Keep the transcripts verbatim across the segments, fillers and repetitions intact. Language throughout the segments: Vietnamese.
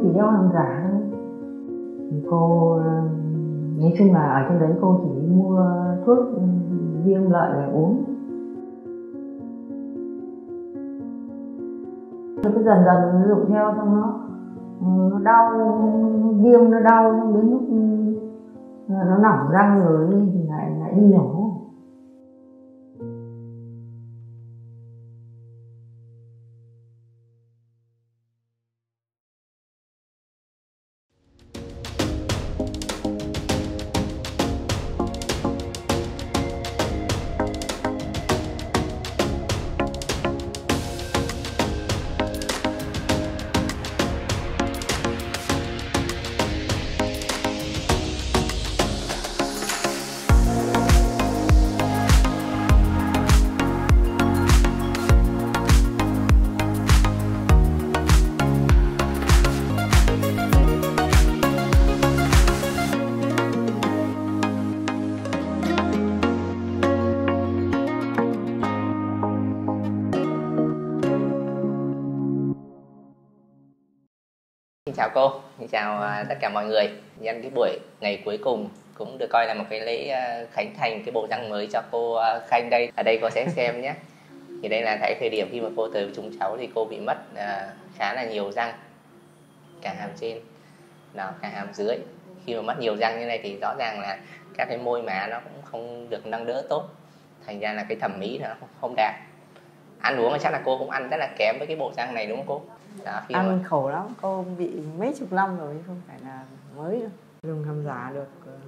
chỉ đeo hàng giả thôi. Thì cô nói chung là ở trên đấy cô chỉ mua thuốc viêm lợi để uống. Nó cứ dần dần dụng theo xong nó nó đau, viêm nó đau, xong đến lúc nó nỏng răng rồi thì lại lại đi nhổ. Xin chào cô, xin chào uh, tất cả mọi người. Nhân cái buổi ngày cuối cùng cũng được coi là một cái lễ uh, khánh thành cái bộ răng mới cho cô uh, Khanh đây. Ở đây cô sẽ xem nhé. Thì đây là tại thời điểm khi mà cô tới với chúng cháu thì cô bị mất uh, khá là nhiều răng, cả hàm trên, đó, cả hàm dưới. Khi mà mất nhiều răng như này thì rõ ràng là các cái môi má nó cũng không được nâng đỡ tốt, thành ra là cái thẩm mỹ nó không đạt. Ăn uống thì chắc là cô cũng ăn rất là kém với cái bộ răng này đúng không cô? Đó, ăn mà... khổ lắm, cô bị mấy chục năm rồi, không phải là mới đâu. Dùng hàm giả được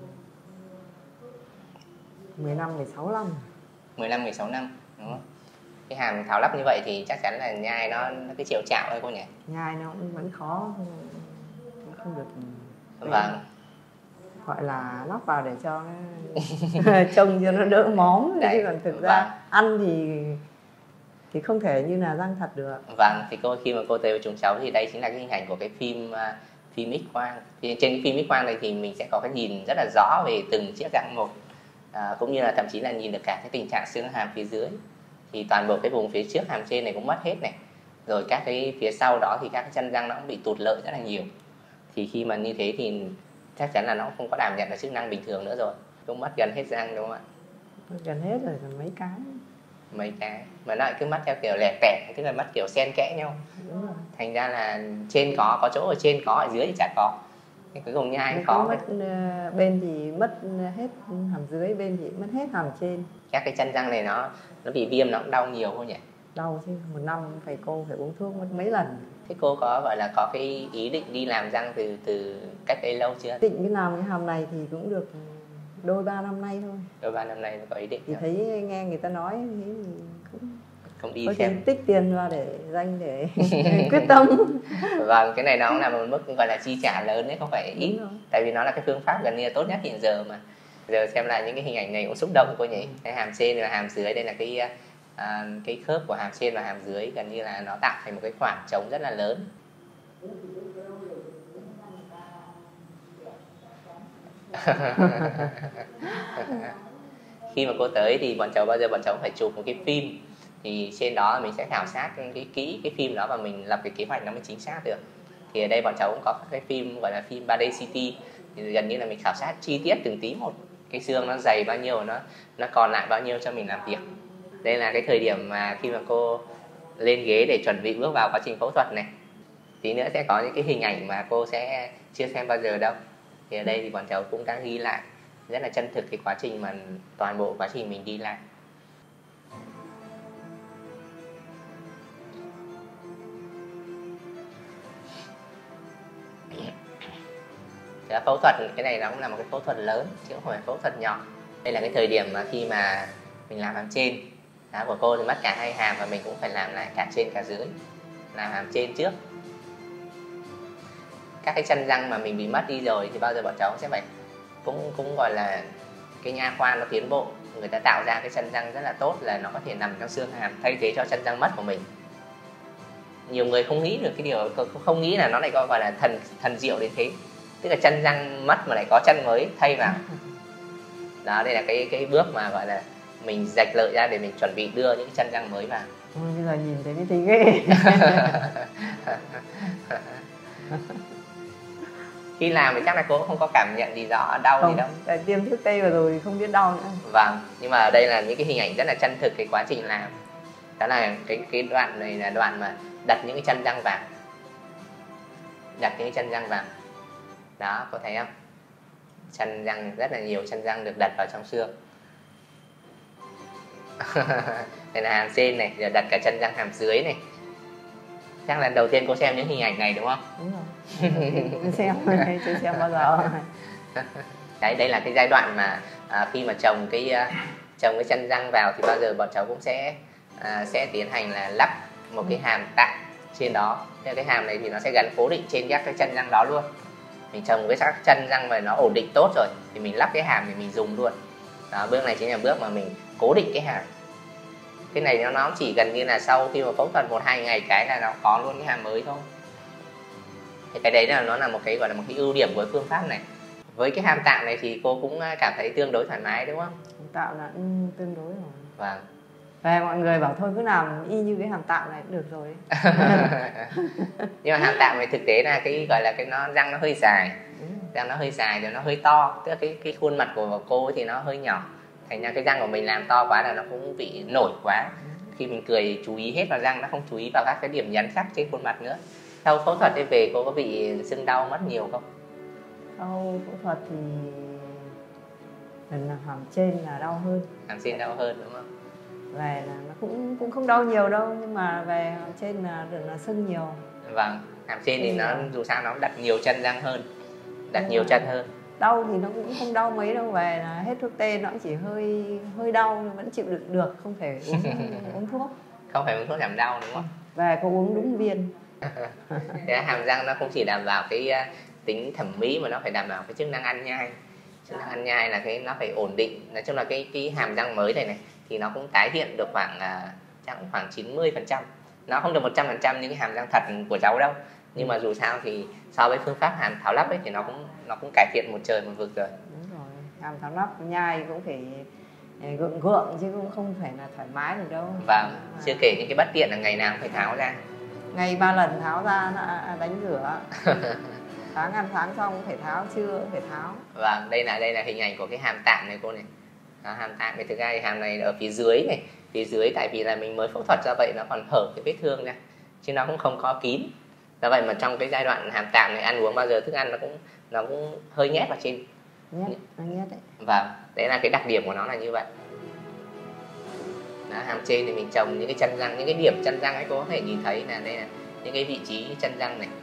mười năm, mười sáu năm. mười năm, mười sáu năm, đúng không? Cái hàm tháo lắp như vậy thì chắc chắn là nhai nó, nó cái chiều chạo thôi cô nhỉ? Nhai nó cũng vẫn khó, không, không được. Vâng. Gọi là lắp vào để cho nó trông cho nó đỡ móm. Đấy, chứ còn thực ra vâng. Ăn thì thì không thể như là răng thật được. Vâng, thì cô khi mà cô tới với chúng cháu thì đây chính là cái hình ảnh của cái phim uh, phim X-quang. Thì trên cái phim X-quang này thì mình sẽ có cái nhìn rất là rõ về từng chiếc răng một, à, cũng như là thậm chí là nhìn được cả cái tình trạng xương hàm phía dưới. Thì toàn bộ cái vùng phía trước hàm trên này cũng mất hết này. Rồi các cái phía sau đó thì các cái chân răng nó cũng bị tụt lợi rất là nhiều. Thì khi mà như thế thì chắc chắn là nó không có đảm nhận được chức năng bình thường nữa rồi. Cũng mất gần hết răng đúng không ạ? Gần hết rồi, còn mấy cái. Mấy cái mà nó lại cứ mắt theo kiểu lẻ tẻ, tức là mắt kiểu xen kẽ nhau. Đúng rồi. Thành ra là trên có có chỗ ở trên có, ở dưới thì chả có. Thì cuối cùng nhai khó. Mất bên thì mất hết hàm dưới, bên thì mất hết hàm trên. Các cái chân răng này nó nó bị viêm, nó cũng đau nhiều không nhỉ? Đau chứ, một năm phải cô phải uống thuốc mất mấy lần. Thế cô có gọi là có cái ý định đi làm răng từ từ cách đây lâu chưa? Định cái làm cái hàm này thì cũng được đôi ba năm nay thôi. Đôi ba năm nay có ý định thì rồi. Thấy nghe người ta nói thì cũng không đi có xem, tích tiền vào để danh để quyết tâm. Vâng, cái này nó cũng là một mức gọi là chi trả lớn đấy, không phải ít. Tại vì nó là cái phương pháp gần như là tốt nhất hiện giờ mà. Giờ xem lại những cái hình ảnh này cũng xúc động cô nhỉ. Cái hàm trên và hàm dưới, đây là cái à, cái khớp của hàm trên và hàm dưới gần như là nó tạo thành một cái khoảng trống rất là lớn. Khi mà cô tới thì bọn cháu bao giờ bọn cháu phải chụp một cái phim, thì trên đó mình sẽ khảo sát cái kỹ cái phim đó và mình lập cái kế hoạch nó mới chính xác được. Thì ở đây bọn cháu cũng có cái phim gọi là phim ba D C T, thì gần như là mình khảo sát chi tiết từng tí một, cái xương nó dày bao nhiêu, nó nó còn lại bao nhiêu cho mình làm việc. Đây là cái thời điểm mà khi mà cô lên ghế để chuẩn bị bước vào quá trình phẫu thuật này. Tí nữa sẽ có những cái hình ảnh mà cô sẽ chưa xem bao giờ đâu. Thì ở đây thì bọn cháu cũng đã ghi lại rất là chân thực cái quá trình mà toàn bộ quá trình mình đi lại. Thì phẫu thuật cái này nó cũng là một cái phẫu thuật lớn chứ không phải phẫu thuật nhỏ. Đây là cái thời điểm mà khi mà mình làm hàm trên đó, của cô thì mất cả hai hàm và mình cũng phải làm lại cả trên cả dưới. Làm hàm trên trước. Các cái chân răng mà mình bị mất đi rồi thì bao giờ bọn cháu sẽ phải cũng cũng gọi là cái nha khoa nó tiến bộ, người ta tạo ra cái chân răng rất là tốt là nó có thể nằm trong xương hàm thay thế cho chân răng mất của mình. Nhiều người không nghĩ được cái điều, không nghĩ là nó lại gọi là thần thần diệu đến thế, tức là chân răng mất mà lại có chân mới thay vào. Đó, đây là cái cái bước mà gọi là mình rạch lợi ra để mình chuẩn bị đưa những chân răng mới vào. Bây giờ nhìn thấy mới thấy ghê. khi làm thì chắc là cô cũng không có cảm nhận gì rõ đau không, gì đâu. tại tiêm thuốc tê vào rồi không biết đau nữa. Vâng, nhưng mà đây là những cái hình ảnh rất là chân thực cái quá trình làm. Đó là cái cái đoạn này là đoạn mà đặt những cái chân răng vào, đặt những cái chân răng vào. Đó, có thấy không? Chân răng, rất là nhiều chân răng được đặt vào trong xương. Đây là hàm trên này, giờ đặt cả chân răng hàm dưới này. Chắc là đầu tiên cô xem những hình ảnh này đúng không? Đúng rồi. Chưa xem, chưa xem bao giờ. Đấy, đây là cái giai đoạn mà à, khi mà trồng cái uh, trồng cái chân răng vào thì bao giờ bọn cháu cũng sẽ à, sẽ tiến hành là lắp một cái hàm tạm trên đó. Thế cái hàm này thì nó sẽ gắn cố định trên các cái chân răng đó luôn. Mình trồng cái các chân răng mà nó ổn định tốt rồi thì mình lắp cái hàm thì mình dùng luôn. Đó, bước này chính là bước mà mình cố định cái hàm. Cái này nó nó chỉ gần như là sau khi mà phẫu thuật một hai ngày cái là nó có luôn cái hàm mới thôi. Thì cái đấy là nó là một cái gọi là một cái ưu điểm của phương pháp này. Với cái hàm tạm này thì cô cũng cảm thấy tương đối thoải mái đúng không? Hàm tạm là ừ, tương đối rồi. Vâng. Và mọi người bảo thôi cứ làm y như cái hàm tạm này cũng được rồi. Nhưng mà hàm tạm này thực tế là cái gọi là cái nó răng nó hơi dài, ừ. răng nó hơi dài rồi nó hơi to, tức là cái cái khuôn mặt của cô thì nó hơi nhỏ, thành ra cái răng của mình làm to quá là nó cũng bị nổi quá. Khi mình cười chú ý hết vào răng, nó không chú ý vào các cái điểm nhấn khác trên khuôn mặt nữa. Sau phẫu thuật đi về cô có bị sưng đau mất nhiều không? Sau phẫu thuật thì lần là hàm trên là đau hơn. Hàm trên đau hơn đúng không? Về là nó cũng cũng không đau nhiều đâu, nhưng mà về hàm trên là là sưng nhiều. Vâng, hàm trên thì nó dù sao nó đặt nhiều chân răng hơn, đặt đúng nhiều rồi. Chân hơn. Đau thì nó cũng không đau mấy đâu, về là hết thuốc tê nó chỉ hơi hơi đau nhưng vẫn chịu đựng được, không thể uống uống thuốc. Không phải uống thuốc giảm đau đúng không? Về có uống đúng viên. Thế hàm răng nó không chỉ đảm bảo cái tính thẩm mỹ mà nó phải đảm bảo cái chức năng ăn nhai. Chức năng ăn nhai là cái nó phải ổn định. Nói chung là cái cái hàm răng mới này này thì nó cũng tái hiện được khoảng chắc khoảng chín mươi phần trăm. Nó không được một trăm phần trăm như cái hàm răng thật của cháu đâu. Nhưng mà dù sao thì so với phương pháp hàm tháo lắp ấy thì nó cũng nó cũng cải thiện một trời một vực rồi. Đúng rồi, hàm tháo lắp nhai cũng phải gượng gượng chứ cũng không phải là thoải mái được đâu. Vâng, chưa kể những cái bất tiện là ngày nào cũng phải tháo ra. Ngày ba lần tháo ra là đánh rửa. Sáng ăn sáng xong cũng phải tháo, trưa cũng phải tháo. Vâng, đây là đây là hình ảnh của cái hàm tạm này cô này. Đó, hàm tạm này thực ra hàm này ở phía dưới này, phía dưới tại vì là mình mới phẫu thuật ra vậy nó còn hở cái vết thương ra, chứ nó cũng không có kín. Do vậy mà trong cái giai đoạn hàm tạm này ăn uống bao giờ thức ăn nó cũng nó cũng hơi nhét vào trên. Nhét, nó nhét đấy. Vâng, đấy là cái đặc điểm của nó là như vậy. Đó, hàm trên thì mình trồng những cái chân răng, những cái điểm chân răng ấy cô có thể nhìn thấy là đây là những cái vị trí chân răng này.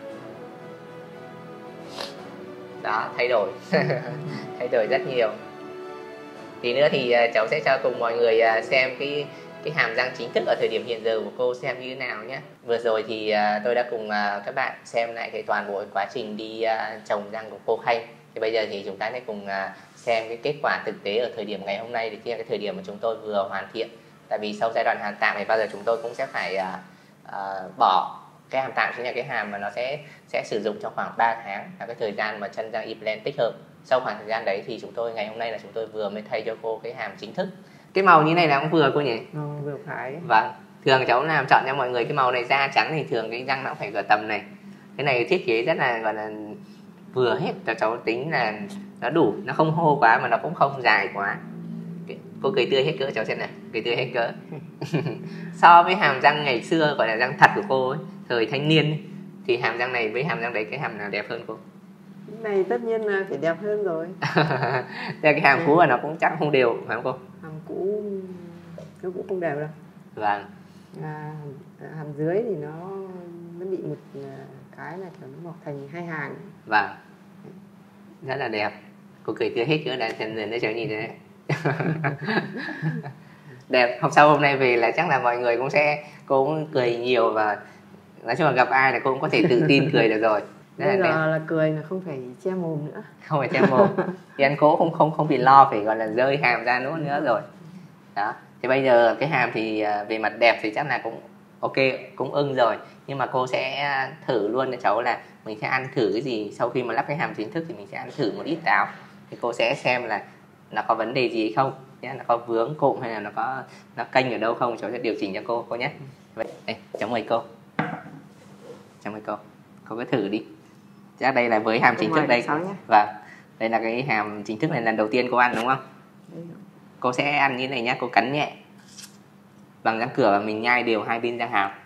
Đó, thay đổi thay đổi rất nhiều. Tí nữa thì cháu sẽ cho cùng mọi người xem cái cái hàm răng chính thức ở thời điểm hiện giờ của cô xem như thế nào nhé. Vừa rồi thì tôi đã cùng các bạn xem lại cái toàn bộ quá trình đi trồng răng của cô Khanh. Thì bây giờ thì chúng ta sẽ cùng xem cái kết quả thực tế ở thời điểm ngày hôm nay, thì chính là cái thời điểm mà chúng tôi vừa hoàn thiện. Tại vì sau giai đoạn hàm tạm này bao giờ chúng tôi cũng sẽ phải uh, uh, bỏ cái hàm tạm, chính là cái hàm mà nó sẽ sẽ sử dụng trong khoảng ba tháng là cái thời gian mà chân răng implant tích hợp. Sau khoảng thời gian đấy thì chúng tôi ngày hôm nay là chúng tôi vừa mới thay cho cô cái hàm chính thức. Cái màu như này là cũng vừa cô nhỉ? Ừ, vừa phải. Vâng, thường cháu làm chọn cho mọi người cái màu này da trắng thì thường cái răng nó phải ở tầm này. Cái này thiết kế rất là gọi là vừa hết, cho cháu tính là nó đủ, nó không hô quá mà nó cũng không dài quá. Cô cười tươi hết cỡ cháu xem này, cười tươi hết cỡ. So với hàm răng ngày xưa gọi là răng thật của cô ấy, thời thanh niên ấy, thì hàm răng này với hàm răng đấy cái hàm nào đẹp hơn cô? Cái này tất nhiên là phải đẹp hơn rồi. Cái hàm cũ là nó cũng chắc không đều phải không cô? Hàm cũ nó cũng không đều đâu. Vâng. À, hàm dưới thì nó nó bị một cái là kiểu nó mọc thành hai hàng. Vâng, rất là đẹp. Cô cười tươi hết cỡ đã dần dần nó trở nhìn đấy. Đẹp. Hôm sau hôm nay về là chắc là mọi người cũng sẽ cô cũng cười nhiều, và nói chung là gặp ai là cô cũng có thể tự tin cười được rồi. Bây giờ là, là cười là không phải che mồm nữa. Không phải che mồm. Thì anh cố không không không bị lo phải gọi là rơi hàm ra nữa nữa rồi. Đó. Thì bây giờ cái hàm thì về mặt đẹp thì chắc là cũng ok, cũng ưng rồi. Nhưng mà cô sẽ thử luôn cho cháu là mình sẽ ăn thử cái gì. Sau khi mà lắp cái hàm chính thức thì mình sẽ ăn thử một ít táo. Thì cô sẽ xem là nó có vấn đề gì hay không, nó có vướng cụm hay là nó có nó kênh ở đâu không, cháu sẽ điều chỉnh cho cô cô nhé. Vậy, đây, cháu mời cô. Cháu mời cô. Cô cứ thử đi. chắc đây là với hàm chính thức đây. Nhé. Vâng, đây là cái hàm chính thức này, lần đầu tiên cô ăn đúng không? Đây. Cô sẽ ăn như này nhá, cô cắn nhẹ bằng răng cửa và mình nhai đều hai bên răng hàm.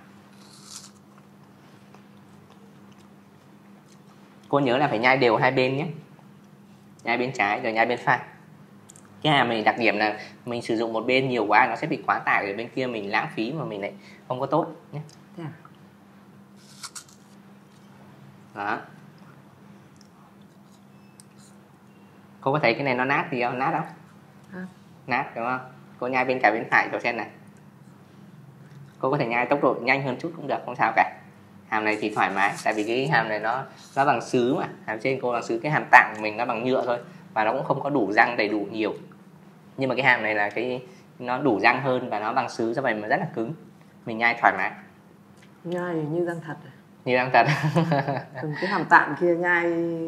Cô nhớ là phải nhai đều hai bên nhé, nhai bên trái rồi nhai bên phải. Cái hàm này đặc điểm là mình sử dụng một bên nhiều quá nó sẽ bị quá tải, rồi bên kia mình lãng phí mà mình lại không có tốt nhé. Đó. Cô có thấy cái này nó nát gì không? Nát không? À. Nát đúng không? Cô nhai bên cả bên phải cho xem này. Cô có thể nhai tốc độ nhanh hơn chút cũng được, không sao cả. Hàm này thì thoải mái, tại vì cái hàm này nó nó bằng sứ mà, hàm trên cô bằng sứ, cái hàm tạng của mình nó bằng nhựa thôi và nó cũng không có đủ răng đầy đủ nhiều. Nhưng mà cái hàm này là cái nó đủ răng hơn và nó bằng sứ, do vậy mà rất là cứng, mình nhai thoải mái. Nhai như răng thật. Như răng thật. Còn cái hàm tạng kia nhai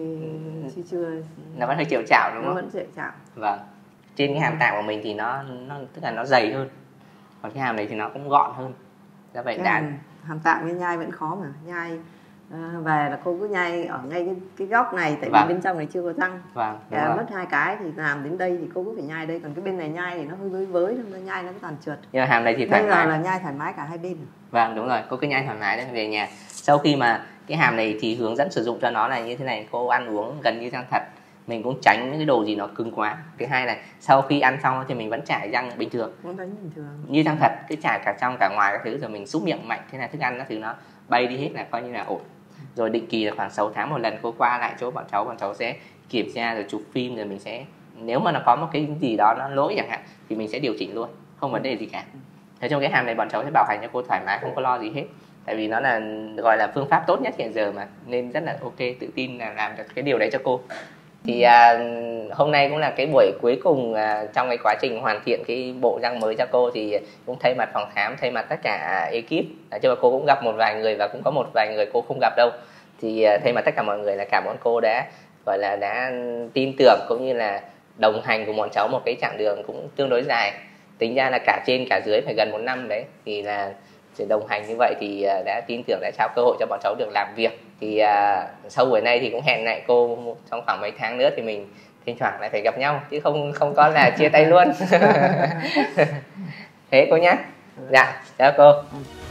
chứ chưa. Nó vẫn hơi chịu chảo đúng nó không? Nó vẫn chịu chảo. Vâng. Trên cái hàm tạng của mình thì nó nó tức là nó dày hơn, còn cái hàm này thì nó cũng gọn hơn. Do vậy đã hàm, hàm tạng với nhai vẫn khó mà nhai. À, về là cô cứ nhai ở ngay cái, cái góc này, tại vâng. vì bên trong này chưa có răng. Vâng, à, mất hai cái thì làm đến đây thì cô cứ phải nhai đây, còn cái bên này nhai thì nó hơi với với, nó nhai nó toàn trượt. Nhưng mà hàm này thì thoải bây mái. giờ là nhai thoải mái cả hai bên. Vâng đúng rồi, cô cứ nhai thoải mái đấy về nhà. Sau khi mà cái hàm này thì hướng dẫn sử dụng cho nó là như thế này, cô ăn uống gần như răng thật, mình cũng tránh những cái đồ gì nó cứng quá. Thứ hai là sau khi ăn xong thì mình vẫn chải răng bình thường, vẫn đánh bình thường như răng thật, cứ chải cả trong cả ngoài các thứ, rồi mình xúc miệng mạnh, thế là thức ăn nó thứ nó bay đi hết là coi như là ổn. Rồi định kỳ là khoảng sáu tháng một lần cô qua lại chỗ bọn cháu, bọn cháu sẽ kiểm tra rồi chụp phim, rồi mình sẽ, nếu mà nó có một cái gì đó nó lỗi chẳng hạn thì mình sẽ điều chỉnh luôn, không vấn đề gì cả. Thế trong cái hàm này bọn cháu sẽ bảo hành cho cô thoải mái, không có lo gì hết, tại vì nó là gọi là phương pháp tốt nhất hiện giờ mà, nên rất là ok, tự tin là làm được cái điều đấy cho cô. Thì à, hôm nay cũng là cái buổi cuối cùng à, trong cái quá trình hoàn thiện cái bộ răng mới cho cô, thì cũng thay mặt phòng khám, thay mặt tất cả ekip, à, chứ mà cô cũng gặp một vài người và cũng có một vài người cô không gặp đâu, thì à, thay mặt tất cả mọi người là cảm ơn cô đã gọi là đã tin tưởng cũng như là đồng hành cùng bọn cháu một cái chặng đường cũng tương đối dài, tính ra là cả trên cả dưới phải gần một năm đấy, thì là đồng hành như vậy thì đã tin tưởng, đã trao cơ hội cho bọn cháu được làm việc. Thì à, sau buổi này thì cũng hẹn lại cô trong khoảng mấy tháng nữa thì mình thỉnh thoảng lại phải gặp nhau, chứ không không có là chia tay luôn. Thế cô nhé. Dạ, chào cô.